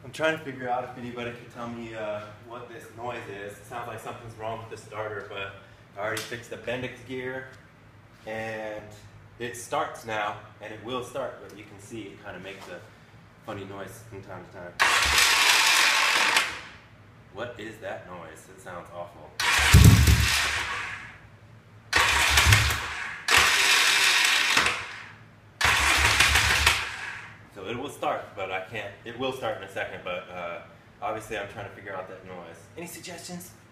I'm trying to figure out if anybody can tell me what this noise is. It sounds like something's wrong with the starter, but I already fixed the bendix gear and it starts now, and it will start, but you can see it kind of makes a funny noise from time to time. What is that noise? It sounds awful. So it will start, but I can't, it will start in a second, but obviously I'm trying to figure out that noise. Any suggestions?